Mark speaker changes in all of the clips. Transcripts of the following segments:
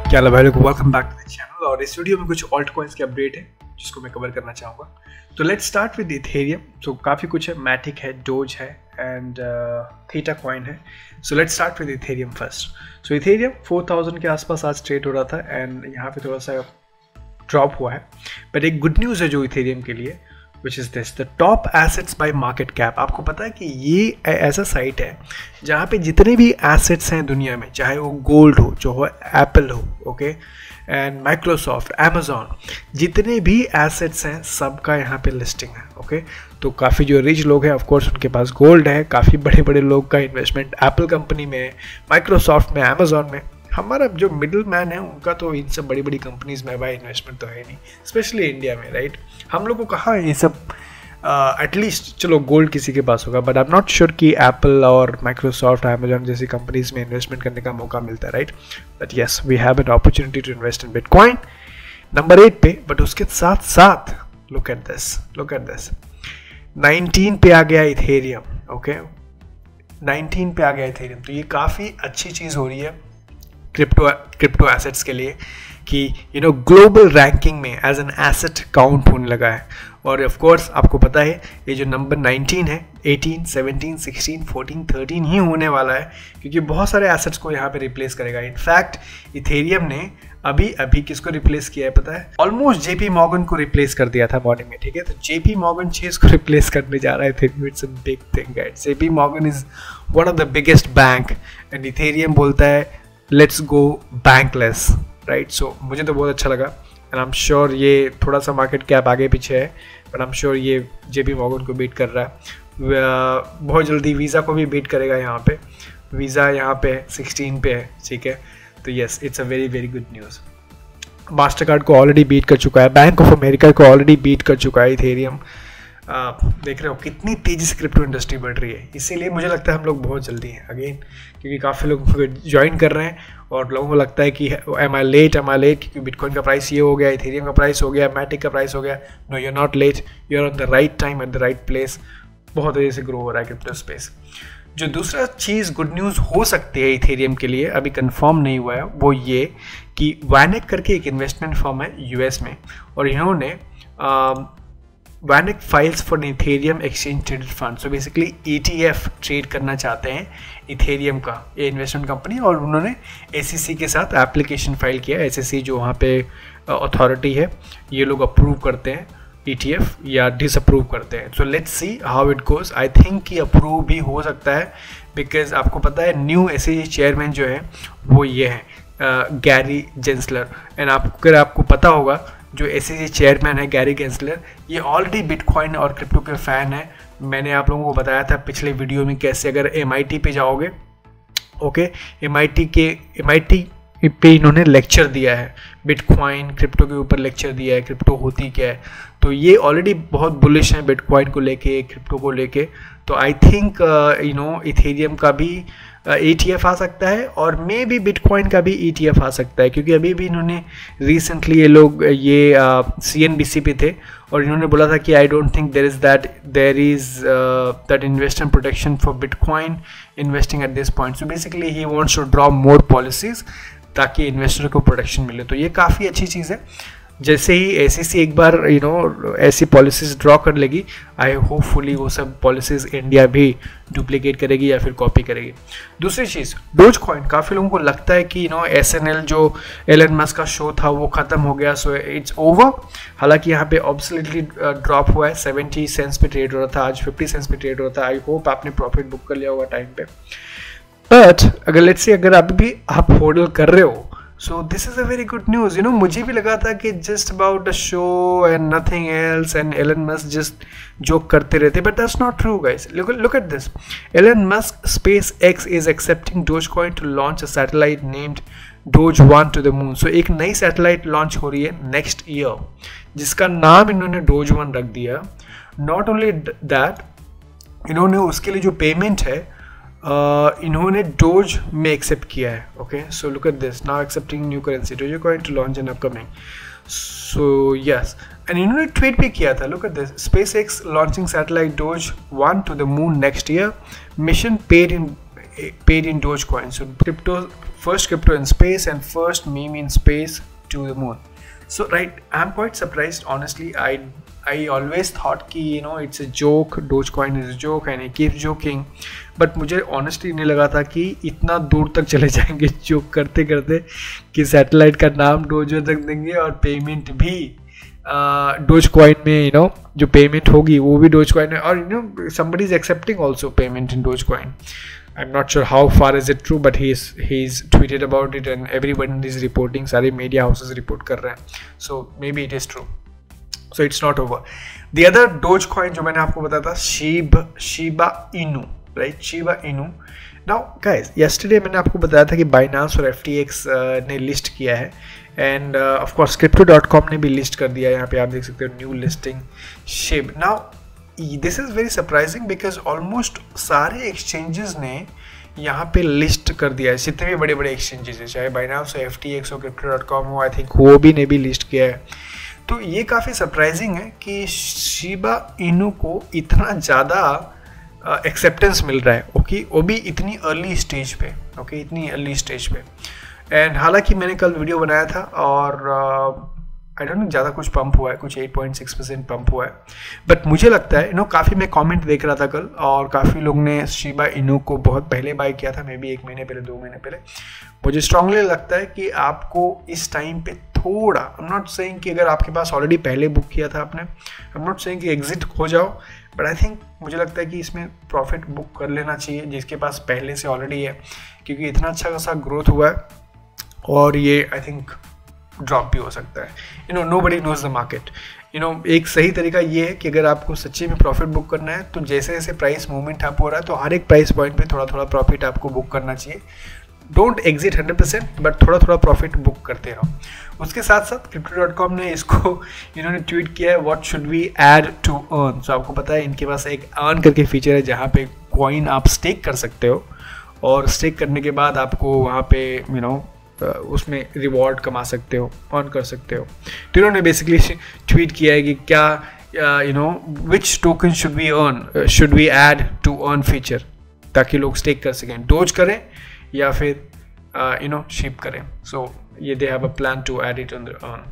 Speaker 1: क्या भाई लोग, welcome back to the channel. और इस वीडियो में कुछ ऑल्ट कॉइन्स के अपडेट है जिसको मैं कवर करना चाहूँगा। तो लेट्स स्टार्ट विद इथेरियम। तो काफ़ी कुछ है, मैटिक है, डोज है एंड थीटा कॉइन है। So let's start with Ethereum first. So Ethereum 4000 के आसपास आज ट्रेड हो रहा था एंड यहाँ पे थोड़ा सा ड्रॉप हुआ है। बट एक गुड न्यूज़ है जो इथेरियम के लिए, which is this, the top assets by market cap. आपको पता है कि ये ऐसा साइट है जहाँ पे जितने भी एसेट्स हैं दुनिया में, चाहे वो गोल्ड हो, जो हो एप्पल हो, ओके, एंड माइक्रोसॉफ्ट, अमेजॉन, जितने भी एसेट्स हैं सबका यहाँ पे लिस्टिंग है, ओके। तो काफ़ी जो रिच लोग हैं ऑफकोर्स उनके पास गोल्ड है, काफ़ी बड़े बड़े लोग का इन्वेस्टमेंट एप्पल कंपनी में, माइक्रोसॉफ्ट में, अमेजॉन में। हमारा जो मिडिल मैन है उनका तो इन सब बड़ी बड़ी कंपनीज में भाई इन्वेस्टमेंट तो है नहीं, स्पेशली इंडिया में, राइट। हम लोग को कहाँ है ये सब, एटलीस्ट चलो गोल्ड किसी के पास होगा, but I am not sure कि एप्पल और माइक्रोसॉफ्ट, अमेजॉन जैसी कंपनीज में इन्वेस्टमेंट करने का मौका मिलता है, राइट। But yes, we have an opportunity to invest in bitcoin number 8 पे। बट उसके साथ साथ लुक एट दिस 19 पे आ गया इथेरियम, ओके, 19 पे आ गया इथेरियम। तो ये काफ़ी अच्छी चीज़ हो रही है क्रिप्टो एसेट्स के लिए कि ग्लोबल रैंकिंग में एज एन एसेट काउंट होने लगा है। और ऑफ कोर्स आपको पता है ये जो नंबर 19 है, 18, 17, 16, 14, 13 ही होने वाला है, क्योंकि बहुत सारे एसेट्स को यहाँ पे रिप्लेस करेगा। इनफैक्ट इथेरियम ने अभी किसको रिप्लेस किया है पता है? ऑलमोस्ट जेपी मॉर्गन को रिप्लेस कर दिया था मॉर्निंग में, ठीक है। तो जेपी मॉर्गन चेस को रिप्लेस करने जा रहा है Ethereum. It's a big thing guys. JP Morgan is one of the biggest bank and Ethereum बोलता है लेट्स गो बैंकलेस, राइट। सो मुझे तो बहुत अच्छा लगा एंड आई एम श्योर ये थोड़ा सा मार्केट कैप आगे पीछे है, बट आई एम श्योर ये जेपी मॉर्गन को बीट कर रहा है। बहुत जल्दी वीज़ा को भी बीट करेगा। यहाँ पे वीज़ा यहाँ पे 16 पे है, ठीक है। तो yes, it's a very very good news. Mastercard को ऑलरेडी बीट कर चुका है, बैंक ऑफ अमेरिका को ऑलरेडी बीट कर चुका है इथेरियम। देख रहे हो कितनी तेज़ी से क्रिप्टो इंडस्ट्री बढ़ रही है। इसीलिए मुझे लगता है हम लोग बहुत जल्दी हैं अगेन, क्योंकि काफ़ी लोग ज्वाइन कर रहे हैं और लोगों को लगता है कि एम आई लेट, क्योंकि बिटकॉइन का प्राइस ये हो गया, इथेरियम का प्राइस हो गया, मैटिक का प्राइस हो गया। No, you are not late, you are on the right time at the right place. बहुत तेज़ी से ग्रो हो रहा है क्रिप्टो स्पेस। जो दूसरा चीज़ गुड न्यूज़ हो सकती है इथेरियम के लिए, अभी कंफर्म नहीं हुआ है, वो ये कि वैनेक करके एक इन्वेस्टमेंट फर्म है यूएस में, और इन्होंने VanEck files for Ethereum exchange traded fund. So basically ETF trade करना चाहते हैं इथेरियम का, ये इन्वेस्टमेंट कंपनी, और उन्होंने SEC के साथ एप्लीकेशन फाइल किया। SEC जो वहाँ पे अथॉरिटी है, ये लोग अप्रूव करते हैं ETF या डिसअप्रूव करते हैं। So let's see how it goes. I think कि अप्रूव भी हो सकता है, बिकॉज आपको पता है न्यू SEC चेयरमैन जो है वो ये है गैरी जेंसलर। एंड अगर आपको पता होगा जो SEC चेयरमैन है गैरी गेंसलर, ये ऑलरेडी बिटकॉइन और क्रिप्टो के फ़ैन है। मैंने आप लोगों को बताया था पिछले वीडियो में कैसे अगर MIT पे जाओगे, ओके, MIT पे इन्होंने लेक्चर दिया है, बिटकॉइन क्रिप्टो के ऊपर लेक्चर दिया है, क्रिप्टो होती क्या है। तो ये ऑलरेडी बहुत बुलिश है बिटकॉइन को लेके, क्रिप्टो को लेके। तो आई थिंक इथेरियम का भी ETF आ सकता है और मे भी बिटकॉइन का भी ETF आ सकता है, क्योंकि अभी भी इन्होंने रिसेंटली ये लोग ये CNBC पे थे और इन्होंने बोला था कि I don't think there is that investor protection for bitcoin investing at this point. So basically he wants to draw more policies ताकि इन्वेस्टर को प्रोटेक्शन मिले। तो ये काफ़ी अच्छी चीज़ है। जैसे ही SEC एक बार ऐसी पॉलिसीज़ ड्रॉ कर लेगी, आई होपफुली वो सब पॉलिसीज़ इंडिया भी डुप्लीकेट करेगी या फिर कॉपी करेगी। दूसरी चीज़, डोज कॉइन। काफ़ी लोगों को लगता है कि SNL जो एलन मस्क का शो था वो ख़त्म हो गया, सो इट्स ओवर। हालांकि यहाँ पे ऑब्सोल्युटली ड्रॉप हुआ है, 70 सेंट्स पे ट्रेड हो रहा था, आज 50 सेंट्स पे ट्रेड हो रहा था। आई होप आपने प्रॉफिट बुक कर लिया होगा टाइम पे। बट अगर लेट्स से अगर अभी भी आप होल्ड कर रहे हो, so this is a very good news. मुझे भी लगा था कि just about a show and nothing else and Elon Musk just joke करते रहते, but that's not true guys. Look at this, Elon Musk SpaceX is accepting Dogecoin to launch a satellite named Doge1 to the moon. So एक नई satellite launch हो रही है next year, जिसका नाम इन्होंने Doge1 रख दिया। नॉट ओनली दैट, इन्होंने उसके लिए जो पेमेंट है इन्होंने डोज में एक्सेप्ट किया है, okay. So look at this, now accepting new currency Dogecoin to launch in upcoming. So yes, and इन्होंने ट्वीट भी किया था, look at this, SpaceX launching satellite Doge1 to the moon next year, mission paid paid in Dogecoin. So first crypto in space and first meme in space to the moon. So right, I'm quite surprised honestly. I always thought कि it's a joke, Dogecoin is a joke and he keeps joking. But मुझे honestly नहीं लगा था कि इतना दूर तक चले जाएंगे जोक करते करते कि सैटेलाइट का नाम डोजो तक देंगे और पेमेंट भी Dogecoin में जो पेमेंट होगी वो भी Dogecoin में, और somebody is accepting also payment in Dogecoin. I'm not sure how far is it true, but he's tweeted about it and everyone is reporting, सारे media houses report कर रहे हैं. So maybe it is true. So it's not over. The other Dogecoin जो मैंने आपको बताया था Shiba Inu, right? Shiba Inu. Now guys, yesterday मैंने आपको बताया था कि Binance और FTX ने लिस्ट किया है, and of course Crypto.com ने भी लिस्ट कर दिया है. यहाँ पे आप देख सकते हो new listing SHIB. Now this is very surprising because almost सारे exchanges ने यहाँ पे लिस्ट कर दिया है. जितने भी बड़े बड़े exchanges हैं, चाहे Binance हो, FTX हो, Crypto.com हो, आई थिंक वो भी ने भी लिस्ट किया है. तो ये काफ़ी सरप्राइजिंग है कि शिबा इनू को इतना ज़्यादा एक्सेप्टेंस मिल रहा है. ओके, वो भी इतनी अर्ली स्टेज पे. ओके, इतनी अर्ली स्टेज पे. एंड हालांकि मैंने कल वीडियो बनाया था और आई डोंट नो ज़्यादा कुछ पंप हुआ है, कुछ 8.6% पंप हुआ है. बट मुझे लगता है काफ़ी, मैं कमेंट देख रहा था कल और काफ़ी लोग ने शिबा इनू को बहुत पहले बाय किया था, मे बी 1 महीने पहले, 2 महीने पहले. मुझे स्ट्रांगली लगता है कि आपको इस टाइम पे थोड़ा, आई एम नॉट सेइंग कि अगर आपके पास ऑलरेडी पहले बुक किया था आपने, आई एम नॉट सेइंग कि एग्जिट हो जाओ, बट आई थिंक मुझे लगता है कि इसमें प्रॉफिट बुक कर लेना चाहिए जिसके पास पहले से ऑलरेडी है, क्योंकि इतना अच्छा खासा ग्रोथ हुआ है और ये आई थिंक ड्रॉप भी हो सकता है. Nobody knows the market. एक सही तरीका ये है कि अगर आपको सच्ची में प्रॉफिट बुक करना है तो जैसे जैसे प्राइस मूवमेंट अप हो रहा है तो हर एक प्राइस पॉइंट पे थोड़ा थोड़ा प्रॉफिट आपको बुक करना चाहिए. डोंट एग्जिट 100%, बट थोड़ा थोड़ा प्रॉफिट बुक करते रहो. उसके साथ साथ Crypto.com ने इसको इन्होंने ट्वीट किया है, what should we add to earn. So आपको पता है इनके पास एक अर्न करके फीचर है जहाँ पे कॉइन आप स्टेक कर सकते हो और स्टेक करने के बाद आपको वहाँ पे उसमें रिवॉर्ड कमा सकते हो, अर्न कर सकते हो. तो इन्होंने बेसिकली ट्वीट किया है कि क्या which token should we earn, should we add to earn feature, ताकि लोग स्टेक कर सकें, डोज करें या फिर शिप करें. सो ये they have a plan to add it on the earn.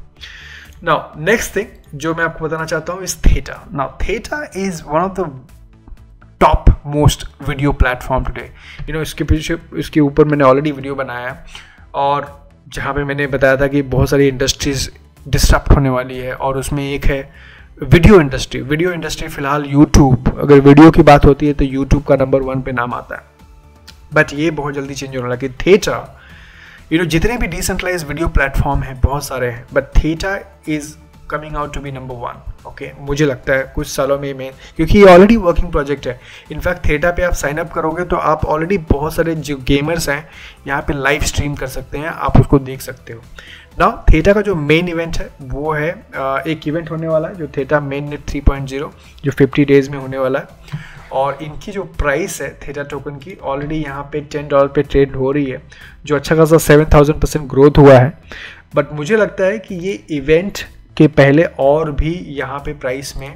Speaker 1: Now next thing जो मैं आपको बताना चाहता हूँ is Theta. Now Theta is one of the top most video platform today. इसके पीछे, इसके ऊपर मैंने ऑलरेडी वीडियो बनाया है और जहाँ पे मैंने बताया था कि बहुत सारी इंडस्ट्रीज डिस्टर्ब होने वाली है और उसमें एक है वीडियो इंडस्ट्री. वीडियो इंडस्ट्री फिलहाल यूट्यूब, अगर वीडियो की बात होती है तो यूट्यूब का नंबर 1 पे नाम आता है, बट ये बहुत जल्दी चेंज होने लगा कि थेटा, जितने भी डिसेंट्रलाइज वीडियो प्लेटफॉर्म हैं बहुत सारे हैं, but Theta is coming out to be number 1. Okay, मुझे लगता है कुछ सालों में क्योंकि ये ऑलरेडी वर्किंग प्रोजेक्ट है. इनफैक्ट थेटा पे आप साइन अप करोगे तो आप ऑलरेडी बहुत सारे जो गेमर्स हैं यहाँ पे लाइव स्ट्रीम कर सकते हैं, आप उसको देख सकते हो. नाउ थेटा का जो मेन इवेंट है वो है एक इवेंट होने वाला है जो थेटा मेन नेट 3.0 जो 50 डेज में होने वाला है. और इनकी जो प्राइस है थेटा टोकन की ऑलरेडी यहाँ पे $10 पे ट्रेड हो रही है, जो अच्छा खासा 7000% ग्रोथ हुआ है. बट मुझे लगता है कि ये इवेंट के पहले और भी यहाँ पे प्राइस में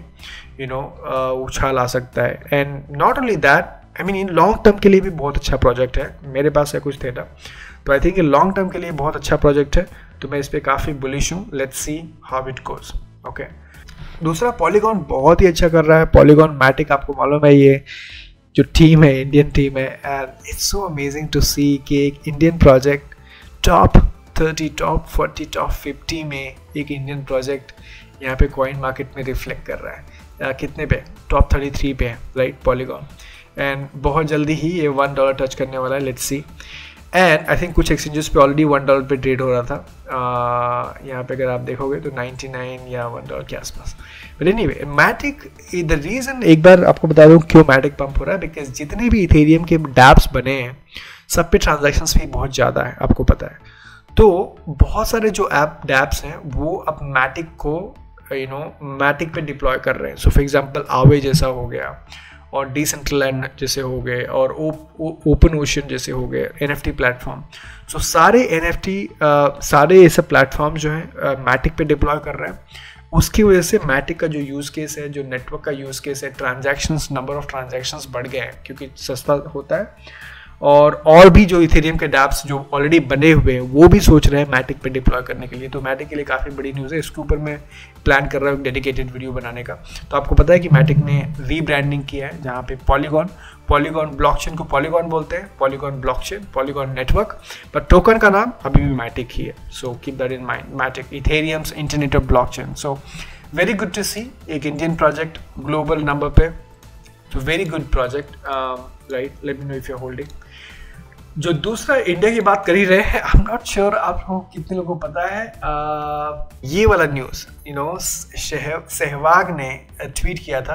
Speaker 1: उछाल आ सकता है. And not only that, I mean in long term के लिए भी बहुत अच्छा प्रोजेक्ट है. मेरे पास है कुछ थेटा, तो आई थिंक लॉन्ग टर्म के लिए बहुत अच्छा प्रोजेक्ट है, तो मैं इस पर काफ़ी बुलिश हूँ. Let's see how it goes. Okay, दूसरा पॉलीगॉन बहुत ही अच्छा कर रहा है. पॉलीगॉन मैटिक, आपको मालूम है ये जो टीम है, इंडियन टीम है, and it's so amazing to see कि एक Indian project top 30, top 40, top 50 में एक इंडियन प्रोजेक्ट यहाँ पे कॉइन मार्केट में रिफ्लेक्ट कर रहा है. कितने पे? टॉप 33 पे है, राइट, पॉलीगॉन. एंड बहुत जल्दी ही ये $1 टच करने वाला है. Let's see. And I think कुछ एक्सचेंजेस पे ऑलरेडी $1 पे ट्रेड हो रहा था. यहाँ पे अगर आप देखोगे तो 99 या $1 के आसपास. But anyway, Matic, the reason एक बार आपको बता दूँ क्यों मैटिक पंप हो रहा है, बिकॉज जितने भी इथेरियम के डैप्स बने हैं सब पे ट्रांजैक्शंस भी बहुत ज़्यादा है, आपको पता है. तो बहुत सारे जो डैप्स हैं वो अब मैटिक को मैटिक पे डिप्लॉय कर रहे हैं. सो फॉर एग्जांपल आवे जैसा हो गया और डिसेंट्रलैंड जैसे हो गए और ओपन ओशन जैसे हो गए, NFT प्लेटफॉर्म. सो सारे NFT सारे ऐसे प्लेटफॉर्म जो हैं मैटिक पे डिप्लॉय कर रहे हैं. उसकी वजह से मैटिक का जो यूज़ केस है, जो नेटवर्क का यूज़ केस है, ट्रांजैक्शंस, नंबर ऑफ ट्रांजैक्शंस बढ़ गए हैं क्योंकि सस्ता होता है और भी जो इथेरियम के डैप्स जो ऑलरेडी बने हुए हैं वो भी सोच रहे हैं मैटिक पे डिप्लॉय करने के लिए। तो मैटिक के लिए काफ़ी बड़ी न्यूज़ है, इसके ऊपर मैं प्लान कर रहा हूँ एक डेडिकेटेड वीडियो बनाने का। तो आपको पता है कि मैटिक ने रीब्रांडिंग किया है, जहाँ पे पॉलीगॉन ब्लॉकचेन को पॉलीगॉन बोलते हैं, पॉलीगॉन ब्लॉकचेन, पॉलीगॉन नेटवर्क, पर टोकन का नाम अभी भी मैटिक ही है। So keep that in mind, Matic, Ethereum's internet of blockchain. So very good to see एक इंडियन प्रोजेक्ट ग्लोबल नंबर पे, तो very good project, right. Let me know if you are holding. जो दूसरा India की बात कर ही रहे हैं, आई एम नॉट श्योर आप लोगों को कितने लोगों को पता है, ये वाला न्यूज़, यू नो, सहवाग ने ट्वीट किया था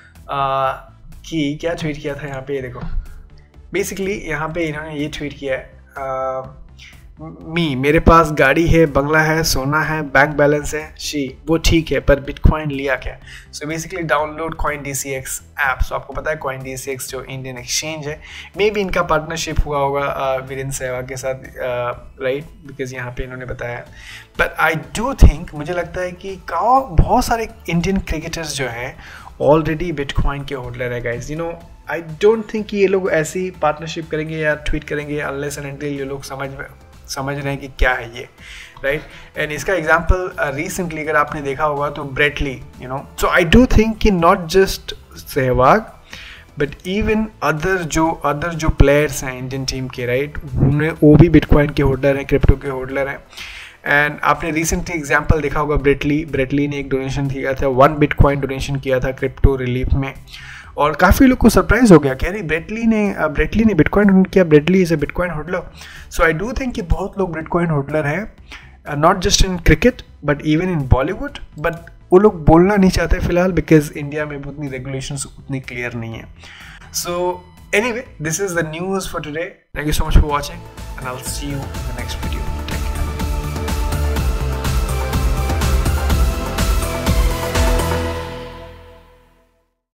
Speaker 1: कि क्या ट्वीट किया था यहाँ पे, ये देखो। बेसिकली यहाँ पे इन्होंने ये ट्वीट किया है, मेरे पास गाड़ी है, बंगला है, सोना है, बैंक बैलेंस है, वो ठीक है, पर बिटकॉइन लिया क्या। So basically download CoinDCX app. सो आपको पता है CoinDCX जो इंडियन एक्सचेंज है, मे बी इनका पार्टनरशिप हुआ होगा वीरेंद्र सहवाग के साथ, राइट, बिकॉज यहाँ पे इन्होंने बताया। बट आई डू थिंक, मुझे लगता है कि बहुत सारे इंडियन क्रिकेटर्स जो हैं ऑलरेडी बिटकॉइन के होल्डर है guys. You know, I don't think कि ये लोग ऐसी पार्टनरशिप करेंगे या ट्वीट करेंगे अनलेस एंड अनटिल ये लोग समझ रहे हैं कि क्या है ये, राइट। एंड इसका एग्जांपल रिसेंटली अगर आपने देखा होगा तो Brett Lee, you know, so I do think कि not just Sehwag but even other जो प्लेयर्स हैं इंडियन टीम के, राइट, वो भी बिटकॉइन के होल्डर हैं, क्रिप्टो के होल्डर हैं। एंड आपने रिसेंटली एग्जांपल देखा होगा, ब्रेटली ने एक डोनेशन किया था, 1 बिटकॉइन डोनेशन किया था क्रिप्टो रिलीफ में, और काफ़ी लोग को सरप्राइज हो गया कि अरे ब्रेटली ने बिटकॉइन डोनेट किया, Brett Lee is a bitcoin holder. So I do think कि बहुत लोग बिटकॉइन होल्डर हैं, not just in cricket but even in Bollywood, but वो लोग बोलना नहीं चाहते फिलहाल बिकॉज इंडिया में उतनी रेगुलेशंस उतनी क्लियर नहीं है। So anyway, this is the news for today. Thank you so much for watching and I will see you in the next video.